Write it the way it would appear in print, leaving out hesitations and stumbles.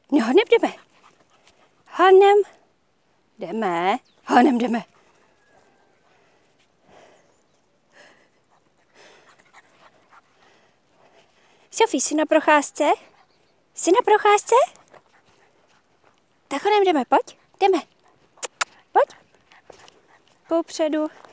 No, honem jdeme. Honem jdeme. Honem jdeme. Sofie, jsi na procházce? Jsi na procházce? Tak honem jdeme, pojď. Jdeme. Pojď. Popředu.